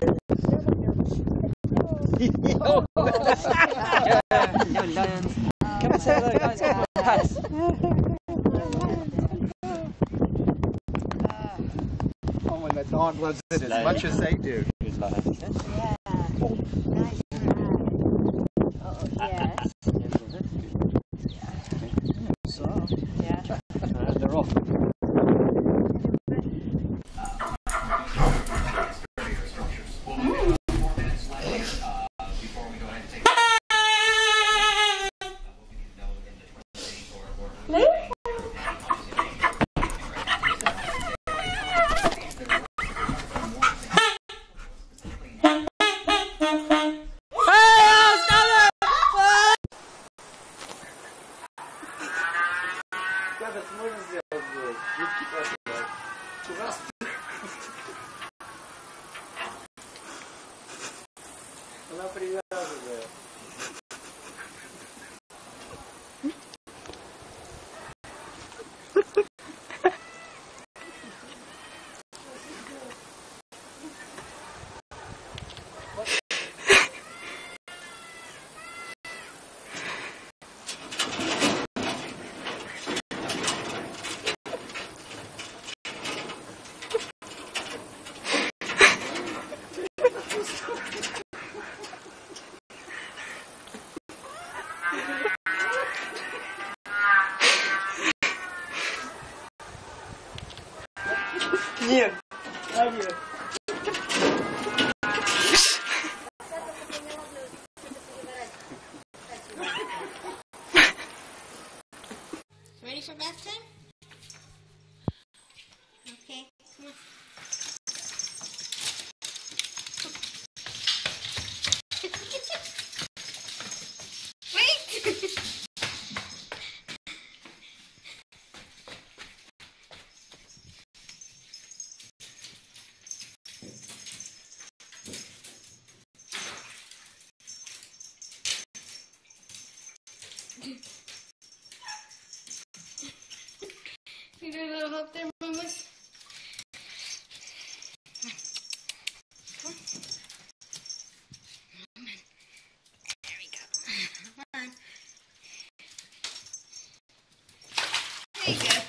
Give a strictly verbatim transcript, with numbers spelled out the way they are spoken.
Yo! Yo, lions. Come and say hello, guys. Come on, pass. Oh, when the dog loves it as much as they do. Who's lions? Yeah. Nice. Oh, yes. So, Yeah. and they're off. Она привязывает. Нет, а нет. Ready for bath time? Okay, come on. Wait! You do a little help there, mamas. Come on. Come on. There we go. Come on. There you go.